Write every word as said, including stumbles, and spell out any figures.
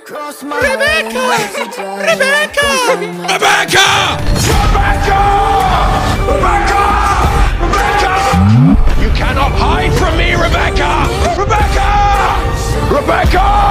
Rebekah! Rebekah! Rebekah! Rebekah! Rebekah! Rebekah! You cannot hide from me, Rebekah! Rebekah! Rebekah!